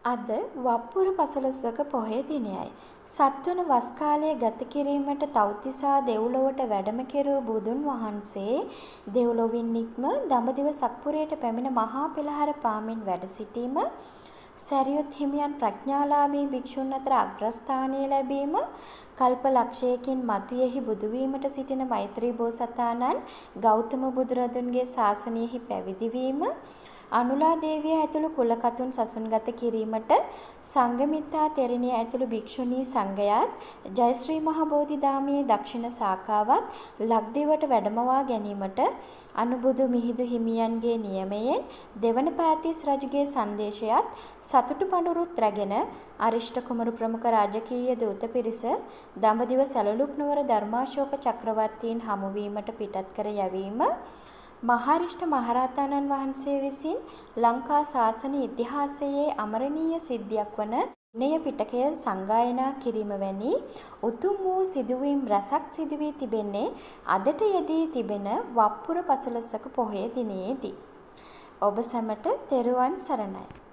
අද වප්පුර පසළොස්වක පොහොය දිනයයි. සත්වන වස් කාලය ගත කිරීමට තව්තිසා දෙව්ලොවට වැඩම කෙරූ බුදුන් වහන්සේ දෙව්ලොවින් නික්ම දඹදිව සක්පුරයට පැමිණ මහා පෙළහර පාමින් වැඩ සිටීම, සැරියුත් හිමියන් ප්‍රඥාලාභී භික්ෂුන් අතර අග්‍රස්ථානය ලැබීම, කල්ප ලක්ෂයකින් මතුයෙහි බුදු වීමට සිටින මෛත්‍රී බෝසතාණන් ගෞතම බුදුරදුන්ගේ ශාසනයෙහි පැවිදි වීම, අනුලා දේවිය ඇතුළු කුලකතුන් සසුන්ගත කිරීමට සංඝමිත්තා තෙරණිය ඇතුළු භික්ෂුණී සංඝයාත් ජයශ්‍රී මහ බෝධිධාමයේ දක්ෂිණ ශාඛාවත් ලක්දිවට වැඩමවා ගැනීමට අනුබුදු මිහිඳු හිමියන්ගේ නියමයෙන් දෙවන පෑතිස් රජුගේ සංදේශයත් සතුටු පඬුරුත් රැගෙන අරිෂ්ඨ කුමරු ප්‍රමුඛ රාජකීය දූත පිරිස දඹදිව සැලලුක් නුවර ධර්මාශෝක චක්‍රවර්තීන් හමුවීමට පිටත් කර යැවීම, මහාරිෂ්ඨ මහරහතන් වහන්සේ විසින් ලංකා ශාසන ඉතිහාසයේ අමරණීය සිද්ධියක් වන විනය පිටකය සංගායනා කිරීම වැනි උතුම් වූ සිදුවීම් රැසක් සිදු වී තිබෙන්නේ අදට යෙදී තිබෙන වප්පුර පසළොස්වක පොහොය දිනයේදී. ඔබ සැමට තෙරුවන් සරණයි.